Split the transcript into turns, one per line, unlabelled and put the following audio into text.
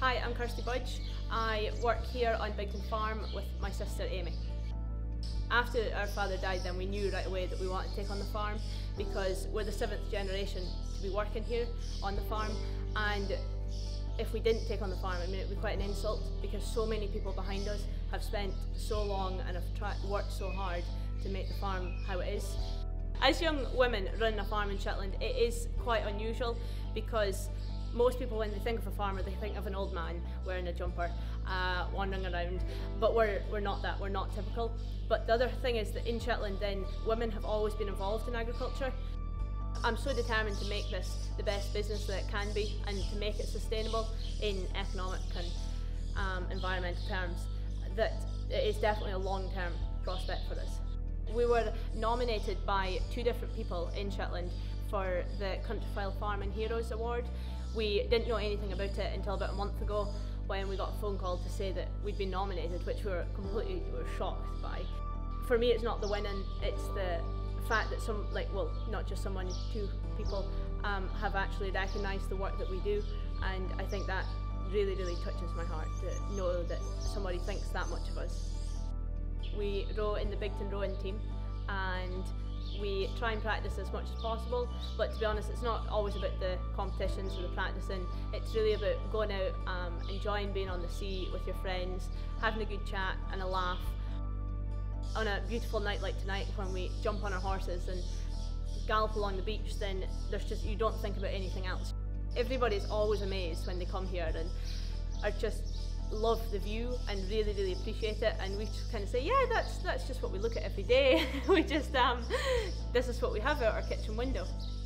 Hi, I'm Kirsty Budge. I work here on Bigton Farm with my sister Aimee. After our father died, then we knew right away that we wanted to take on the farm because we're the 7th generation to be working here on the farm, and if we didn't take on the farm, I mean, it would be quite an insult because so many people behind us have spent so long and have worked so hard to make the farm how it is. As young women running a farm in Shetland, it is quite unusual because most people, when they think of a farmer, they think of an old man wearing a jumper, wandering around, but we're not that, we're not typical. But the other thing is that in Shetland then, women have always been involved in agriculture. I'm so determined to make this the best business that it can be and to make it sustainable in economic and environmental terms, that it is definitely a long-term prospect for us. We were nominated by 2 different people in Shetland for the Countryfile Farm and Heroes Award. We didn't know anything about it until about a month ago when we got a phone call to say that we'd been nominated, which we were shocked by. For me, it's not the winning, it's the fact that not just someone, 2 people have actually recognised the work that we do, and I think that really, really touches my heart to know that somebody thinks that much of us. We row in the Bigton rowing team, and we try and practice as much as possible, but to be honest, it's not always about the competitions or the practicing. It's really about going out, enjoying being on the sea with your friends, having a good chat and a laugh. On a beautiful night like tonight, when we jump on our horses and gallop along the beach, then you don't think about anything else. Everybody's always amazed when they come here and are just love the view and really, really appreciate it, and we just kind of say, yeah, that's just what we look at every day. We just this is what we have out our kitchen window.